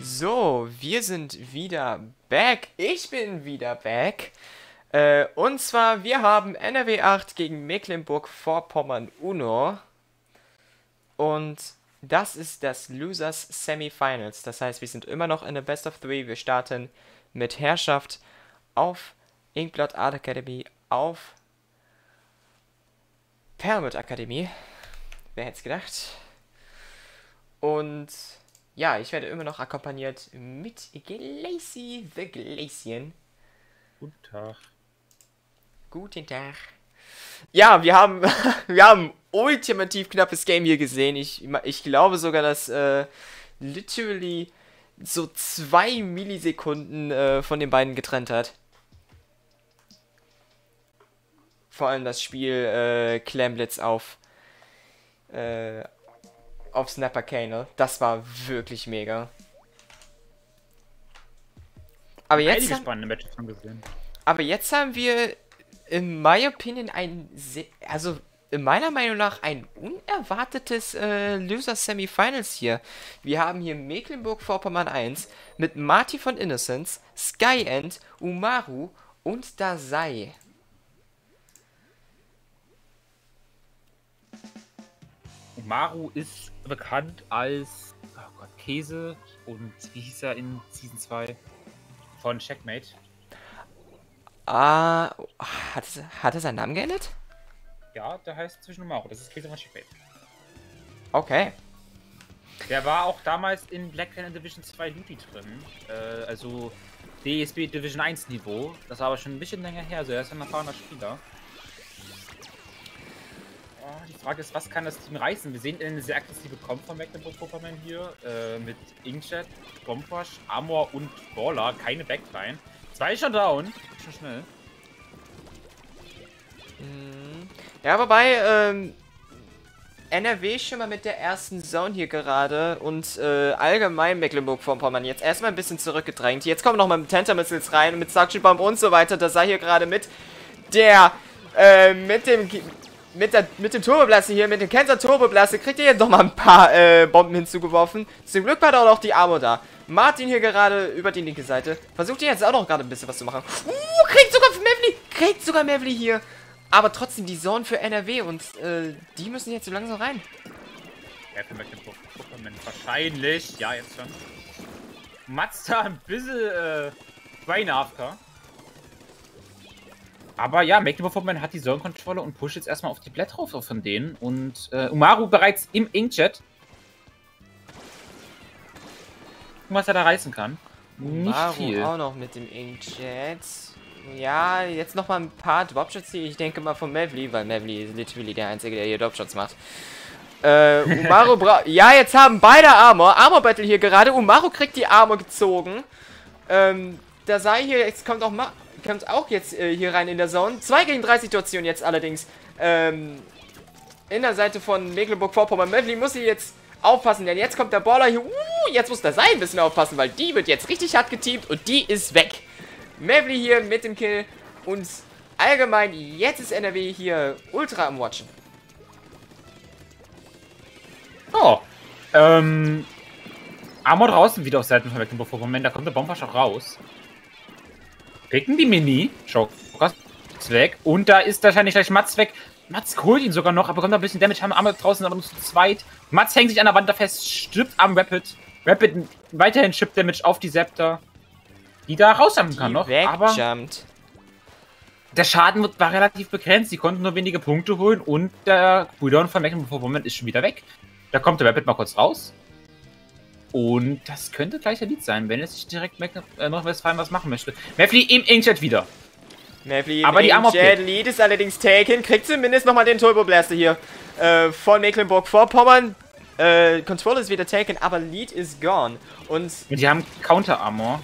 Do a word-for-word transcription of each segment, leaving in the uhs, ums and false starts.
So, wir sind wieder back. Ich bin wieder back. Äh, und zwar, wir haben N R W acht gegen Mecklenburg-Vorpommern Uno. Und das ist das Losers Semifinals. Das heißt, wir sind immer noch in der Best of Three. Wir starten mit Herrschaft auf Inkblot Art Academy, auf Pyramid Akademie. Wer hätte es gedacht? Und ja, ich werde immer noch akkompaniert mit Glacy the Glacian. Guten Tag. Guten Tag. Ja, wir haben wir haben ein ultimativ knappes Game hier gesehen. Ich, ich glaube sogar, dass äh, literally so zwei Millisekunden äh, von den beiden getrennt hat. Vor allem das Spiel äh, Clamblitz auf äh, auf Snapper Kane. Das war wirklich mega. Aber jetzt, Einige haben, spannende Matches schon gesehen. aber jetzt haben wir in my opinion ein, se- also in meiner Meinung nach ein unerwartetes äh, Loser Semifinals hier. Wir haben hier Mecklenburg-Vorpommern eins mit Marty von Innocence, Skyend, Umaru und Dazai. Umaru ist bekannt als oh Gott, Käse und wie hieß er in Season zwei von Checkmate? Ah, hat, es- hat er seinen Namen geändert? Ja, der heißt zwischen Umaru. Das ist Käse von Checkmate. Okay. Der war auch damals in Black Planet Division zwei Duty drin. Äh, also D S B Division eins Niveau. Das war aber schon ein bisschen länger her. Also er ist ein erfahrener Spieler. Oh, die Frage ist, was kann das Team reißen? Wir sehen eine sehr aggressive Comp von Mecklenburg-Vorpommern hier. Äh, mit Inkjet, Bombrush, Armor und Baller. Keine Backline. Zwei schon down. Schon schnell. Ja, wobei, ähm, N R W schon mal mit der ersten Zone hier gerade und äh, allgemein Mecklenburg-Vorpommern jetzt erstmal ein bisschen zurückgedrängt. Jetzt kommen nochmal mit Tenta-Missiles rein und mit Suction Bomb und so weiter. Da sei hier gerade mit der, äh, mit dem, mit der, mit dem Turboblaster hier, mit dem Kenser Turboblaster kriegt ihr jetzt noch mal ein paar äh, Bomben hinzugeworfen. Zum Glück war da auch noch die Armor da. Martin hier gerade über die linke Seite. Versucht hier jetzt auch noch gerade ein bisschen was zu machen. Uh, kriegt sogar Mevli, kriegt sogar Mevli hier. Aber trotzdem die Zone für N R W und äh, die müssen jetzt so langsam rein. Ja, für Mecklenburg-Vorpommern wahrscheinlich. Ja, jetzt schon. Mazda ein bisschen äh, Beine A F K. Aber ja, Mecklenburg-Vorpommern hat die Zone-Kontrolle und pusht jetzt erstmal auf die Blätter drauf von denen. Und äh, Umaru bereits im Inkjet. Was er da reißen kann. Nicht Maru viel. auch noch mit dem Inkjet. Ja, jetzt noch mal ein paar Dropshots hier. Ich denke mal von Mevli, weil Mevli ist literally der Einzige, der hier Dropshots macht. Äh, Umaru braucht... Ja, jetzt haben beide Armor. Armor Battle hier gerade. Umaru kriegt die Armor gezogen. Ähm, da sei hier... Jetzt kommt auch mal... Kommt auch jetzt äh, hier rein in der Zone. zwei gegen drei Situation jetzt allerdings. Ähm, in der Seite von Mecklenburg-Vorpommern. Mevli muss hier jetzt aufpassen, denn jetzt kommt der Baller hier. Uh, jetzt muss der Sei ein bisschen aufpassen, weil die wird jetzt richtig hart geteamt und die ist weg. Mevli hier mit dem Kill und allgemein, jetzt ist N R W hier ultra am Watchen. Oh. Ähm. Armor draußen wieder auf Seiten von Mecklenburg-Vorpommern. Da kommt der Bomber schon raus. Picken die Mini. Joker ist weg. Und da ist wahrscheinlich gleich Mats weg. Mats holt ihn sogar noch, aber bekommt ein bisschen Damage. Haben Armor draußen, aber nur zu zweit. Mats hängt sich an der Wand da fest, stirbt am Rapid. Rapid weiterhin Chip Damage auf die Scepter, die da rausjumpen kann noch. Aber der Schaden wird, war relativ begrenzt. Sie konnten nur wenige Punkte holen und der Cooldown von Mecklenburg-Vorpommern ist schon wieder weg. Da kommt der Rapid mal kurz raus. Und das könnte gleich der Lead sein, wenn es sich direkt äh, Nordrhein-Westfalen was machen möchte. Mevli im Inkjet wieder. Mevli aber die Armor Jet Lead ist allerdings taken. Kriegt zumindest nochmal den Turbo Blaster hier äh, von Mecklenburg-Vorpommern. Äh, Control ist wieder taken, aber Lead is gone. Und die haben Counter-Armor.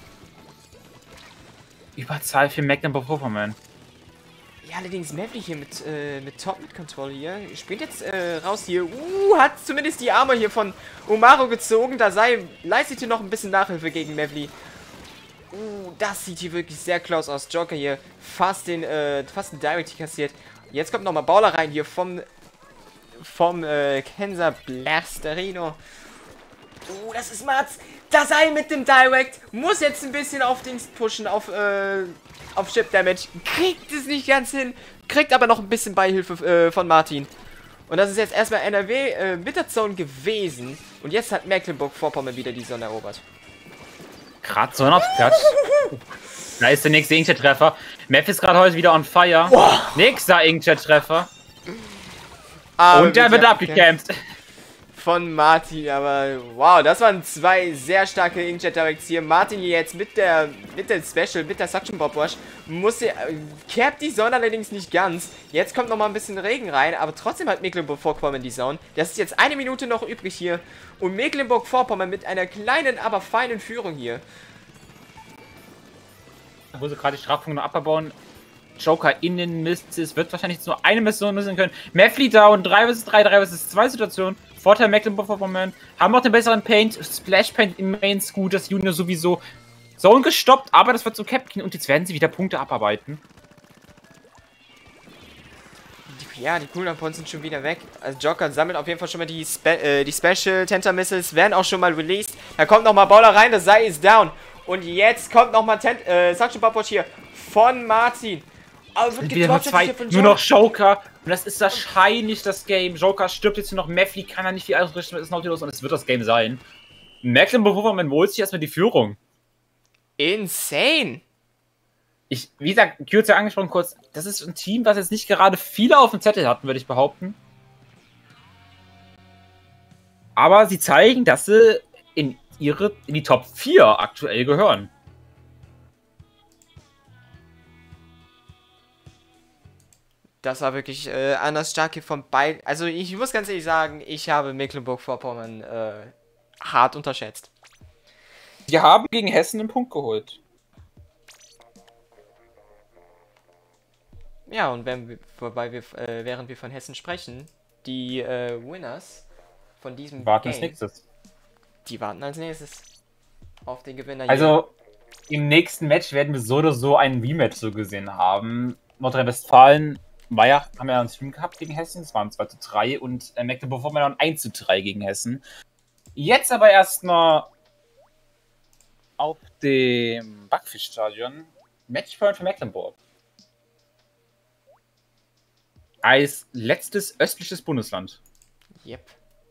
Überzahl für Mecklenburg-Vorpommern. ja, allerdings Mevli hier mit, äh, mit Top mit Control hier. Springt jetzt äh, raus hier. Uh, hat zumindest die Armor hier von Umaru gezogen. Da sei, leistet hier noch ein bisschen Nachhilfe gegen Mevli. Uh, das sieht hier wirklich sehr close aus. Joker hier fast den, äh, fast einen Direct kassiert. Jetzt kommt nochmal Bauler rein hier vom, vom, äh, Kenser Blasterino. Oh, das ist Mats. Das Ei mit dem Direct. Muss jetzt ein bisschen auf Dings pushen, auf, äh, auf Chip Damage. Kriegt es nicht ganz hin. Kriegt aber noch ein bisschen Beihilfe äh, von Martin. Und das ist jetzt erstmal N R W äh, Witterzone gewesen. Und jetzt hat Mecklenburg-Vorpommern wieder die Sonne erobert. Gerade Sonne aufs Platz. Da ist der nächste Inkjet-Treffer. Map ist gerade heute wieder on fire. Wow. Nächster Inkjet-Treffer. Ah, Und der wird abgekämpft. Von Martin, aber wow, das waren zwei sehr starke Inkjet Directs hier. Martin hier jetzt mit der mit der Special, mit der Suction Bob Wash, muss äh, kehrt die Zone allerdings nicht ganz. Jetzt kommt noch mal ein bisschen Regen rein, aber trotzdem hat Mecklenburg-Vorpommern die Zone. Das ist jetzt eine Minute noch übrig hier und Mecklenburg-Vorpommern mit einer kleinen, aber feinen Führung hier. Wo sie gerade die Strafpunkte noch abbauen. Joker in den Mist. Es wird wahrscheinlich nur eine Mission müssen können. Meffli down, drei versus drei, drei versus zwei Situationen. Vorteil Mecklenburg-Vorpommern. Haben auch den besseren Paint. Splash Paint im Mains gut. Das Junior sowieso. Zone gestoppt, aber das wird zum Captain. Und jetzt werden sie wieder Punkte abarbeiten. Ja, die Cooldown Points sind schon wieder weg. Also Joker sammelt auf jeden Fall schon mal die, Spe äh, die Special Tenta Missiles. Werden auch schon mal released. Da kommt nochmal Bowler rein. Das Sei ist down. Und jetzt kommt nochmal äh, Suction Pop Watch hier von Martin. Aber wird wieder nur zwei, nur noch Joker. Und das ist wahrscheinlich das Game. Joker stirbt jetzt nur noch. Meffli kann er nicht viel ausrichten. Das ist Nautilus und es wird das Game sein. Mecklenburg-Vorpommern holt sich erstmal die Führung. Insane. Ich, wie gesagt, Kürze ja angesprochen kurz. Das ist ein Team, was jetzt nicht gerade viele auf dem Zettel hatten, würde ich behaupten. Aber sie zeigen, dass sie in ihre in die Top vier aktuell gehören. Das war wirklich äh, anders stark hier von beiden. Also ich muss ganz ehrlich sagen, ich habe Mecklenburg-Vorpommern äh, hart unterschätzt. Die haben gegen Hessen einen Punkt geholt. Ja, und wenn wir, wobei wir, äh, während wir von Hessen sprechen, die äh, Winners von diesem Warten als Game, nächstes. Die warten als nächstes auf den Gewinner. Also hier. Im nächsten Match werden wir so oder so ein Rematch so gesehen haben. Nordrhein-Westfalen Meier haben ja einen Stream gehabt gegen Hessen, es waren zwei zu drei und äh, Mecklenburg-Vorpommern eins zu drei gegen Hessen. Jetzt aber erstmal auf dem Backfischstadion Matchpoint für Mecklenburg. Als letztes östliches Bundesland. Yep.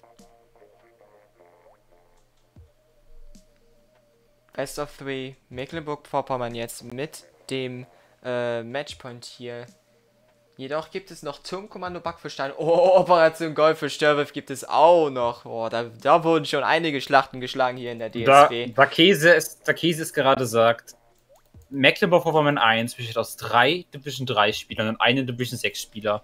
Best of three, Mecklenburg-Vorpommern jetzt mit dem äh, Matchpoint hier. Jedoch gibt es noch Turmkommando Backfischstein. Oh, Operation Goldfisch Störwolf gibt es auch noch. Oh, da, da wurden schon einige Schlachten geschlagen hier in der D S W. Da, da, Käse ist, da Käse ist gerade sagt, Mecklenburg-Vorpommern eins besteht aus drei Division drei Spielern und einem Division sechs Spieler.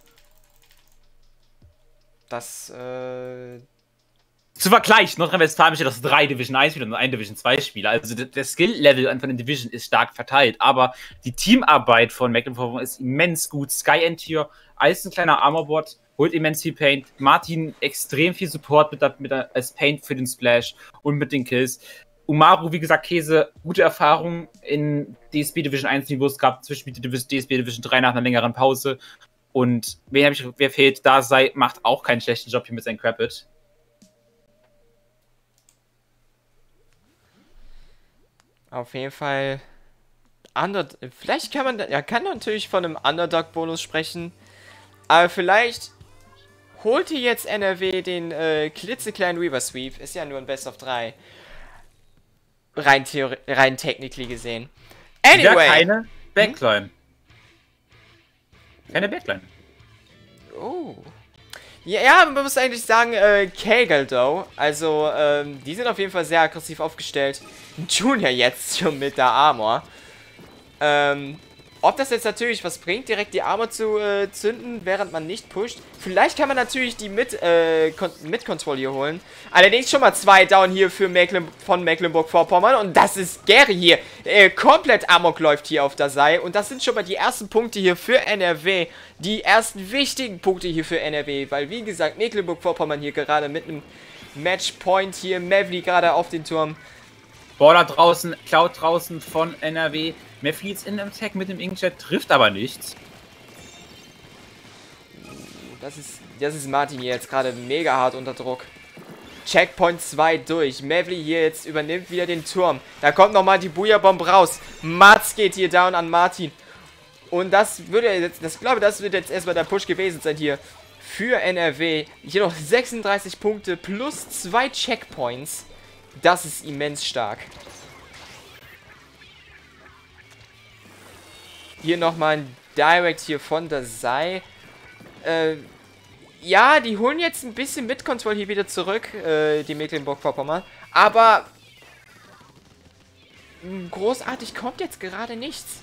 Das, äh... Zu Vergleich, Nordrhein-Westfalen besteht aus drei Division eins Spieler und einem Division zwei Spieler. Also der, der Skill-Level von den Division ist stark verteilt, aber die Teamarbeit von Mecklenburg-Vorpommern ist immens gut. Sky End hier als ein kleiner Armorbot, holt immens viel Paint. Martin extrem viel Support mit, der, mit der, als Paint für den Splash und mit den Kills. Umaru, wie gesagt, Käse, gute Erfahrung in D S B Division eins Niveaus gehabt, zwischen D S B Division drei nach einer längeren Pause. Und wer, hab ich, wer fehlt, da sei, macht auch keinen schlechten Job hier mit seinem Crapit. Auf jeden Fall. Under vielleicht kann man. Ja, kann natürlich von einem Underdog-Bonus sprechen. Aber vielleicht holt hier jetzt N R W den äh, klitzekleinen Reaver Sweep. Ist ja nur ein Best of drei. Rein, Theori rein technically gesehen. Anyway. Ja, keine Backline. Hm? Keine Backline. Oh. Ja, ja, man muss eigentlich sagen, äh, Kegeldo, also, ähm, die sind auf jeden Fall sehr aggressiv aufgestellt. Junior jetzt schon mit der Armor. Ähm, ob das jetzt natürlich was bringt, direkt die Armor zu äh, zünden, während man nicht pusht. Vielleicht kann man natürlich die mit, äh, mit Control hier holen. Allerdings schon mal zwei Down hier für Mecklen von Mecklenburg-Vorpommern. Und das ist Gary hier. Äh, komplett Amok läuft hier auf der Seite. Und das sind schon mal die ersten Punkte hier für N R W. Die ersten wichtigen Punkte hier für N R W. Weil, wie gesagt, Mecklenburg-Vorpommern hier gerade mit einem Matchpoint hier. Mevli gerade auf den Turm. Border draußen, Cloud draußen von N R W. Mevli ist in einem Tag mit dem Inkjet, trifft aber nichts. Das ist, das ist Martin hier jetzt gerade mega hart unter Druck. Checkpoint zwei durch. Mavly hier jetzt übernimmt wieder den Turm. Da kommt nochmal die Booyah-Bomb raus. Mats geht hier down an Martin. Und das würde jetzt, das glaube, das wird jetzt erstmal der Push gewesen sein hier für N R W. Hier noch sechsunddreißig Punkte plus zwei Checkpoints. Das ist immens stark. Hier nochmal ein Direct hier von der Sei. Äh, ja, die holen jetzt ein bisschen mit Control hier wieder zurück, äh, die Mecklenburg-Vorpommern. Aber großartig kommt jetzt gerade nichts.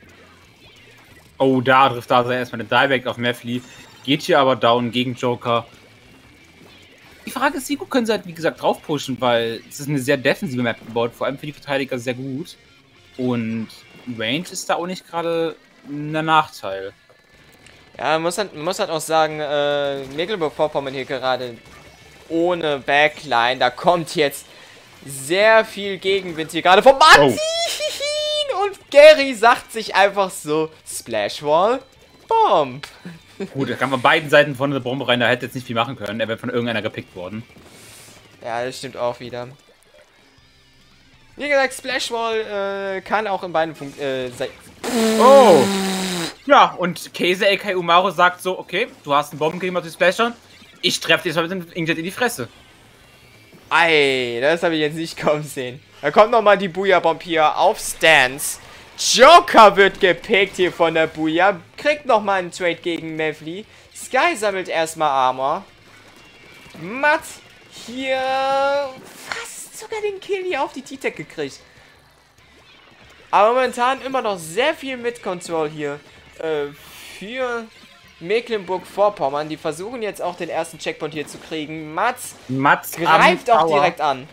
Oh, da trifft da erstmal eine Direct auf Mavly. Geht hier aber down gegen Joker. Die Frage ist, wie gut können sie halt, wie gesagt, drauf pushen, weil es ist eine sehr defensive Map gebaut, vor allem für die Verteidiger sehr gut. Und Range ist da auch nicht gerade ein Nachteil. Ja, man muss halt, man muss halt auch sagen, äh, Mecklenburg-Vorpommern hier gerade ohne Backline, da kommt jetzt sehr viel Gegenwind hier gerade vom Martin! Oh. Und Gary sagt sich einfach so, Splashwall, Bomb. Gut, da kam von beiden Seiten von der Bombe rein, da hätte jetzt nicht viel machen können, er wäre von irgendeiner gepickt worden. Ja, das stimmt auch wieder. Wie gesagt, Splashwall äh, kann auch in beiden Punkten äh, sein. Oh! Ja, und Käse, aka Umaru, sagt so, okay, du hast einen Bombengegner auf die Splasher, ich treffe dich jetzt mal mit dem Inkjet in die Fresse. Ei, das habe ich jetzt nicht kommen sehen. Da kommt nochmal die Booyah-Bomb hier auf Stance. Joker wird gepickt hier von der Booyah. Kriegt nochmal einen Trade gegen Mavly. Sky sammelt erstmal Armor. Matt hier fast sogar den Kill hier auf die T-Tech gekriegt. Aber momentan immer noch sehr viel Mid-Control hier äh, für Mecklenburg-Vorpommern. Die versuchen jetzt auch den ersten Checkpoint hier zu kriegen. Mats, Mats greift auch direkt an.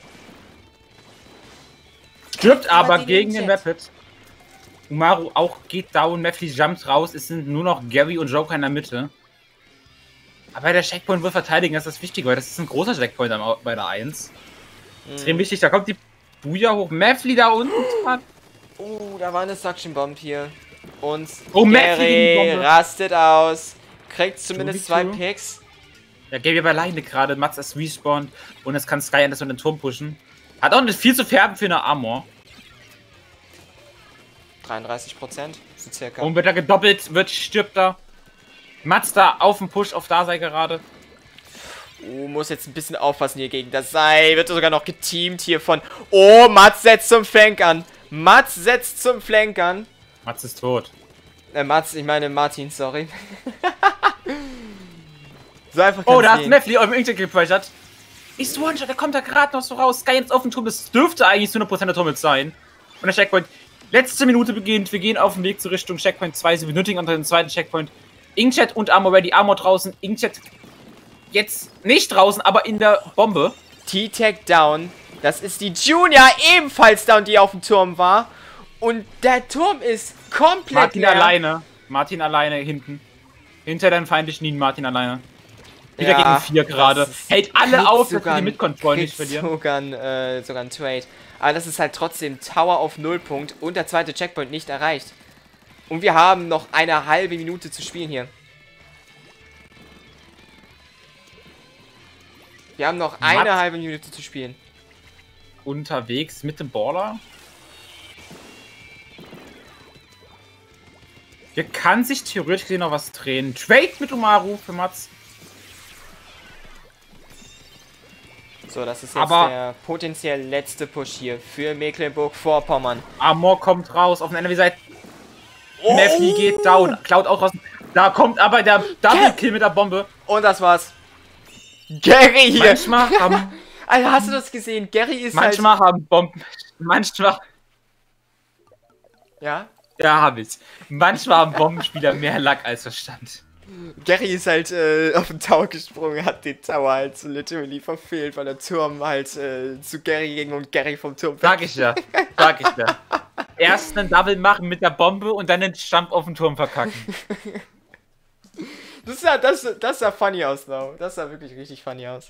Stirbt aber gegen den Rapid. Umaru auch geht down, Mavly jumpt raus, es sind nur noch Gary und Joker in der Mitte. Aber der Checkpoint will verteidigen, das ist das Wichtige, weil das ist ein großer Checkpoint bei der eins. Mhm. Extrem wichtig, da kommt die Booyah hoch, Mavly da unten. Oh, da war eine Suction Bomb hier. Und oh, Gary rastet aus. Kriegt zumindest zwei Picks. Ja, Gary aber alleine gerade, Mats ist respawned und es kann Sky endlich so den Turm pushen. Hat auch nicht viel zu färben für eine Armor. dreiunddreißig Prozent, so circa. Und wird er gedoppelt, wird stirbt er. Mats da auf dem Push, auf da sei gerade. Oh, muss jetzt ein bisschen aufpassen hier gegen das sei. Wird sogar noch geteamt hier von... Oh, Mats setzt zum Flank an. Mats setzt zum Flank an. Mats ist tot. Äh, Mats, ich meine Martin, sorry. So einfach oh, da hat Mavly auf dem Inkjet gepressured. Ist One-Shot, der kommt da gerade noch so raus. Sky jetzt auf den Turm, das dürfte eigentlich zu hundert Prozent der Turm jetzt sein. Und der Checkpoint, letzte Minute beginnt, wir gehen auf den Weg zur Richtung Checkpoint zwei, sie benötigen unter den zweiten Checkpoint. Inkjet und Armor ready, Armor draußen, Inkjet jetzt nicht draußen, aber in der Bombe. T-Tech down, das ist die Junior ebenfalls down, die auf dem Turm war. Und der Turm ist komplett Martin leer. alleine, Martin alleine hinten. Hinter deinen feindlichen Nien, Martin alleine. Wieder ja, gegen vier gerade. Hält alle auf, dass wir die Mitkontrolle nicht verlieren. Sogar ein, äh, sogar ein Trade. Aber das ist halt trotzdem Tower auf Nullpunkt und der zweite Checkpoint nicht erreicht. Und wir haben noch eine halbe Minute zu spielen hier. Wir haben noch eine Matt halbe Minute zu spielen. Unterwegs mit dem Baller. Hier kann sich theoretisch gesehen noch was drehen. Trade mit Umaru für Mats. So, das ist jetzt aber der potenziell letzte Push hier für Mecklenburg-Vorpommern. Amor kommt raus auf den N R W-Seite. Oh. Mavly geht down, Cloud auch draußen. Da kommt aber der Double-Kill mit der Bombe. Und das war's. Gary hier. Manchmal haben... Alter, hast du das gesehen? Gary ist manchmal halt... haben Bomben... Manchmal... Ja? Ja, hab ich. Manchmal haben Bombenspieler mehr Lack als Verstand. Gary ist halt äh, auf den Tower gesprungen, hat den Tower halt so literally verfehlt, weil der Turm halt äh, zu Gary ging und Gary vom Turm weg. Sag ich ja, sag ich ja. Erst einen Double machen mit der Bombe und dann den Jump auf den Turm verkacken. Das sah, das, das sah funny aus, though. Das sah wirklich richtig funny aus.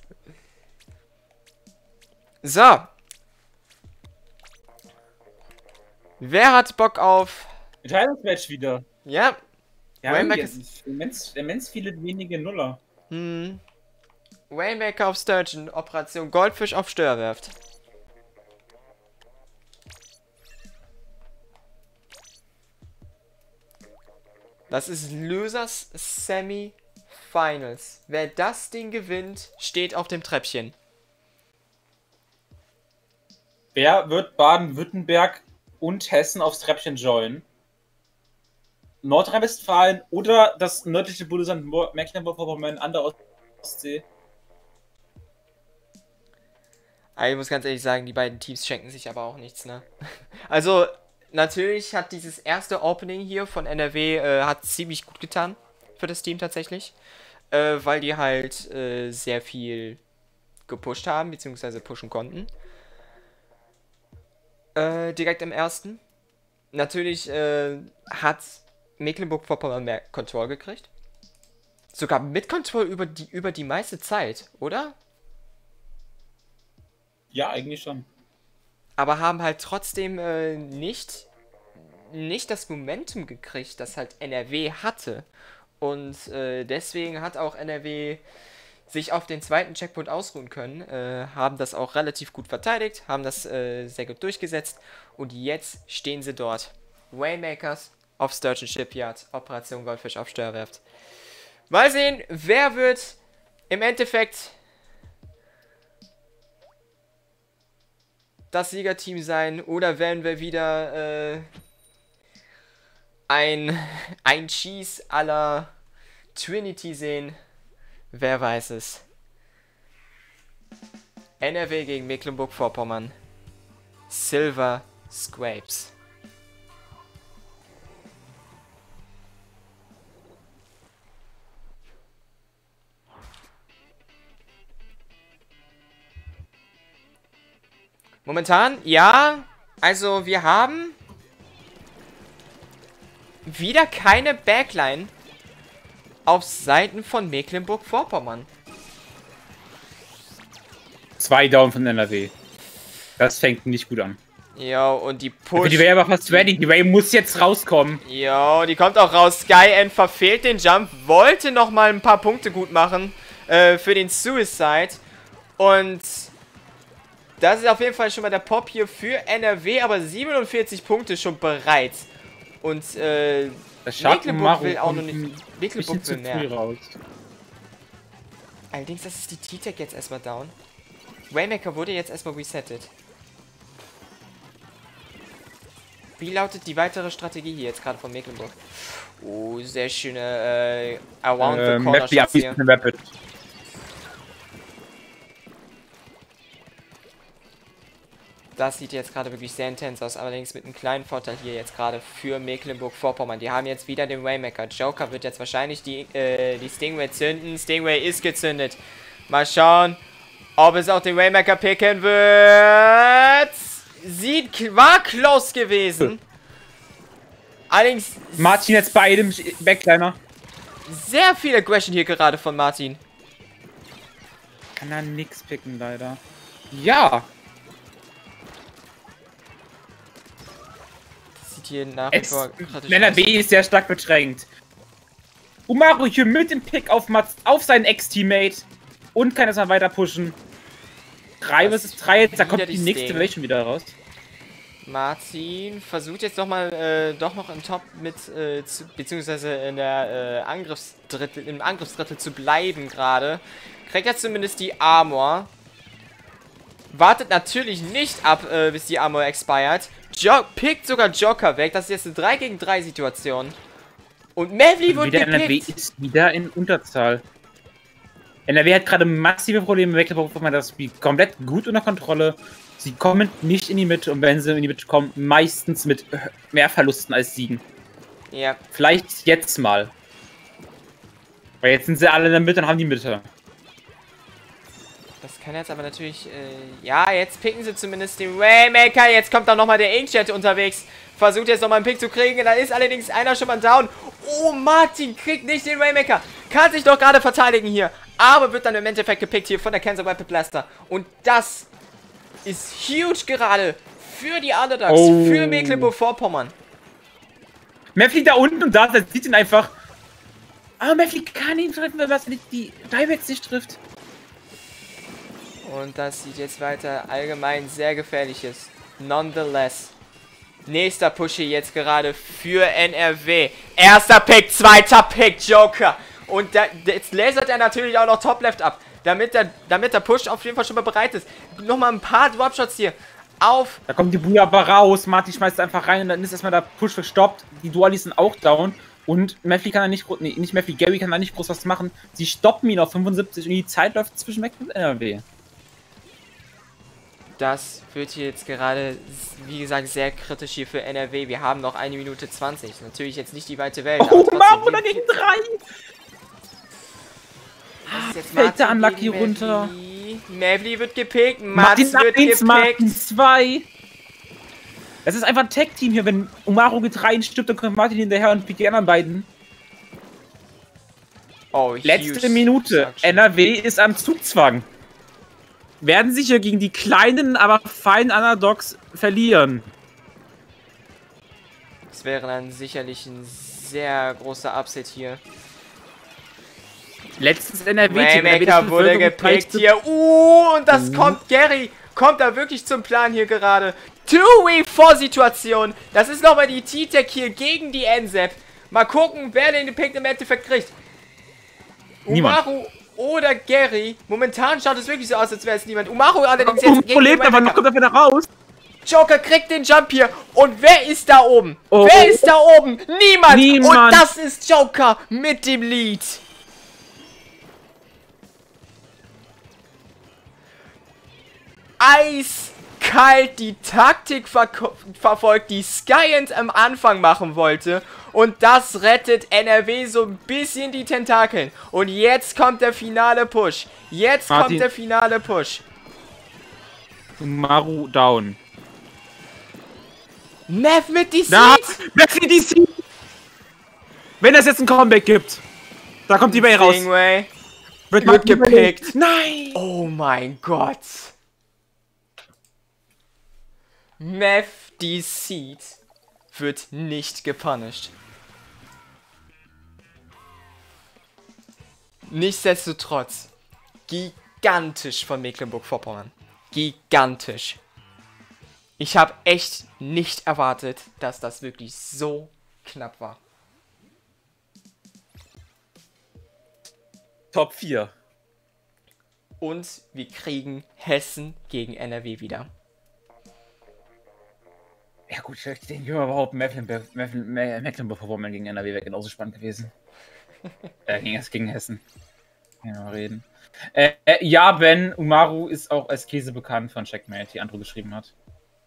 So. Wer hat Bock auf... Entscheidungsmatch wieder. Ja. Ja, ist immens, immens viele wenige Nuller. Hm. Rainmaker auf Sturgeon, Operation Goldfisch auf Stör wirft. Das ist Losers Semi-Finals. Wer das Ding gewinnt, steht auf dem Treppchen. Wer wird Baden-Württemberg und Hessen aufs Treppchen joinen? Nordrhein-Westfalen oder das nördliche Bundesland Mecklenburg-Vorpommern an der Ostsee? Also ich muss ganz ehrlich sagen, die beiden Teams schenken sich aber auch nichts, ne? Also, natürlich hat dieses erste Opening hier von N R W äh, hat ziemlich gut getan für das Team tatsächlich. Äh, weil die halt äh, sehr viel gepusht haben, beziehungsweise pushen konnten. Äh, direkt im ersten. Natürlich äh, hat Mecklenburg-Vorpommern mehr Control gekriegt. Sogar mit Control über die, über die meiste Zeit, oder? Ja, eigentlich schon. Aber haben halt trotzdem äh, nicht, nicht das Momentum gekriegt, das halt N R W hatte. Und äh, deswegen hat auch N R W sich auf den zweiten Checkpoint ausruhen können, äh, haben das auch relativ gut verteidigt, haben das äh, sehr gut durchgesetzt und jetzt stehen sie dort. Rainmakers auf Sturgeon Shipyard, Operation Goldfisch auf Stör wirft. Mal sehen, wer wird im Endeffekt das Siegerteam sein oder werden wir wieder äh, ein, ein Cheese à la Trinity sehen. Wer weiß es. N R W gegen Mecklenburg-Vorpommern. Silver Scrapes. Momentan, ja. Also wir haben wieder keine Backline auf Seiten von Mecklenburg-Vorpommern. Zwei Down von N R W. Das fängt nicht gut an. Ja, und die Push. Die Ray aber fast ready. Die Ray muss jetzt rauskommen. Ja, die kommt auch raus. Skyend verfehlt den Jump. Wollte nochmal ein paar Punkte gut machen äh, für den Suicide. Und das ist auf jeden Fall schon mal der Pop hier für N R W. Aber siebenundvierzig Punkte schon bereits. Und äh, Mecklenburg will auch noch nicht. Mecklenburg will mehr. Raus. Allerdings, das ist die T-Tech jetzt erstmal down. Rainmaker wurde jetzt erstmal resettet. Wie lautet die weitere Strategie hier jetzt gerade von Mecklenburg? Oh, sehr schöne äh, Around äh, the Corner Shots hier. Rapid. Das sieht jetzt gerade wirklich sehr intens aus, allerdings mit einem kleinen Vorteil hier jetzt gerade für Mecklenburg-Vorpommern. Die haben jetzt wieder den Rainmaker. Joker wird jetzt wahrscheinlich die, äh, die Stingray zünden. Stingray ist gezündet. Mal schauen, ob es auch den Rainmaker picken wird. Sieht, war close gewesen. Allerdings Martin jetzt bei dem Backliner. Sehr viel Aggression hier gerade von Martin. Kann er nix picken, leider. Ja. Sieht hier nach wie vor N R W ist sehr stark bedrängt. Umaru hier mit dem Pick auf Mats, auf seinen Ex-Teammate. Und kann es mal weiter pushen. drei versus drei, jetzt da kommt die, die nächste Relation wieder raus. Martin versucht jetzt doch mal äh, doch noch im Top mit, äh, zu, beziehungsweise in der äh, Angriffsdrittel, im Angriffsdrittel zu bleiben gerade. Kriegt er zumindest die Armor. Wartet natürlich nicht ab, äh, bis die Armor expired. Jo pickt sogar Joker weg. Das ist jetzt eine drei gegen drei Situation. Und Mevli wird gepickt. N R W ist wieder in Unterzahl. N R W hat gerade massive Probleme mit Mecklenburg-Vorpommern, das Spiel komplett gut unter Kontrolle. Sie kommen nicht in die Mitte und wenn sie in die Mitte kommen, meistens mit mehr Verlusten als Siegen. Ja. Vielleicht jetzt mal. Weil jetzt sind sie alle in der Mitte und haben die Mitte. Das kann jetzt aber natürlich, äh, ja, jetzt picken sie zumindest den Rainmaker. Jetzt kommt dann nochmal der Inkjet unterwegs. Versucht jetzt nochmal einen Pick zu kriegen. Da ist allerdings einer schon mal down. Oh, Martin kriegt nicht den Rainmaker. Kann sich doch gerade verteidigen hier. Aber wird dann im Endeffekt gepickt hier von der Kansas Rapid Blaster. Und das ist huge gerade für die Underdogs, oh. für Mecklenburg-Vorpommern. Mevli da unten und da, der sieht ihn einfach. Aber Mevli kann ihn treffen, wenn er die Directs nicht trifft. Und das sieht jetzt weiter allgemein sehr gefährlich ist. Nonetheless. Nächster Push hier jetzt gerade für N R W. Erster Pick, zweiter Pick, Joker. Und da, jetzt lasert er natürlich auch noch Top Left ab. Damit der, damit der Push auf jeden Fall schon mal bereit ist. Nochmal ein paar Dropshots hier. Auf. Da kommt die Bujaba raus. Martin schmeißt einfach rein und dann ist erstmal der Push gestoppt. Die Dualis sind auch down. Und Meffli kann da nicht, nee, nicht Meffli, Gary kann da nicht groß was machen. Sie stoppen ihn auf fünfundsiebzig und die Zeit läuft zwischen Mac und N R W. Das wird hier jetzt gerade, wie gesagt, sehr kritisch hier für N R W. Wir haben noch eine Minute zwanzig. Natürlich jetzt nicht die weite Welt. Oh, Maro dagegen drei! Fällt der Unlucky runter. Mavli wird gepickt. Mats wird eins, gepickt. Martin zwei. Das ist einfach ein Tag-Team hier. Wenn Umaru geht rein, stirbt, dann kommt Martin hinterher und pickt die anderen beiden. Oh, letzte Minute. N R W ist am Zugzwang. Werden sich hier gegen die kleinen, aber feinen Underdogs verlieren. Das wäre dann sicherlich ein sehr großer Upset hier. Letztes N R W Waymaker wurde gepickt hier. Uh, und das uh. kommt Gary. Kommt da wirklich zum Plan hier gerade. two v four Situation. Das ist nochmal die T-Tech hier gegen die N Z E P. Mal gucken, wer den Pick im Endeffekt kriegt. Niemand. Umaru oder Gary. Momentan schaut es wirklich so aus, als wäre es niemand. Umaru allerdings jetzt oh, gegen lebt aber noch, kommt er wieder raus. Joker kriegt den Jump hier. Und wer ist da oben? Oh. Wer ist da oben? Niemand. Niemand. Und das ist Joker mit dem Lead. Eiskalt die Taktik ver verfolgt, die Skyent am Anfang machen wollte. Und das rettet N R W so ein bisschen die Tentakeln. Und jetzt kommt der finale Push. Jetzt Martin. kommt der finale Push. Umaru down. Nev mit D C. Nev mit D C. Wenn es jetzt ein Comeback gibt. Da kommt die Way raus. Stingray wird, wird gepickt. Nein. Oh mein Gott. Nev Deceit wird nicht gepunished. Nichtsdestotrotz, gigantisch von Mecklenburg-Vorpommern. Gigantisch. Ich habe echt nicht erwartet, dass das wirklich so knapp war. Top vier. Und wir kriegen Hessen gegen N R W wieder. Ja gut, ich denke überhaupt Mecklenburg-Vorpommern gegen N R W wäre genauso spannend gewesen. äh, gegen, gegen Hessen. Ja, reden. Äh, äh, ja, Ben, Umaru ist auch als Käse bekannt von Checkmate, die Andro geschrieben hat.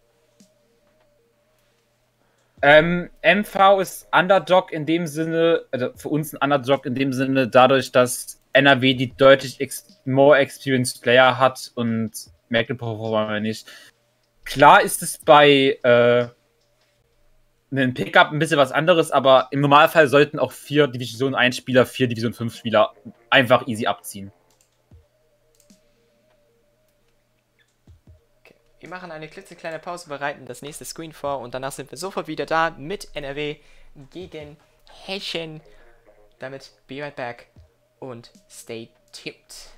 Ähm, M V ist Underdog in dem Sinne, also für uns ein Underdog in dem Sinne, dadurch, dass N R W die deutlich ex more experienced Player hat und Mecklenburg-Vorpommern nicht. Klar ist es bei äh, einem Pickup ein bisschen was anderes, aber im Normalfall sollten auch vier Division eins Spieler, vier Division fünf Spieler einfach easy abziehen. Okay. Wir machen eine klitzekleine Pause, bereiten das nächste Screen vor und danach sind wir sofort wieder da mit N R W gegen Hessen. Damit be right back und stay tuned.